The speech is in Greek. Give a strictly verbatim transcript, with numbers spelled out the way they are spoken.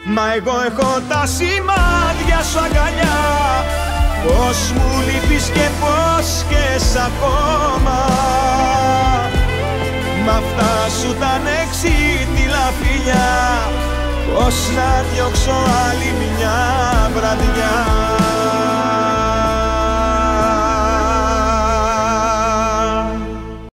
μα εγώ έχω τα σημάδια σου αγκαλιά. Πώς μου λείπεις και πώς και σ' ακόμα. Μ' αυτά σου τα ανεξίτηλα φιλιά, πώς να διώξω άλλη μια βραδιά.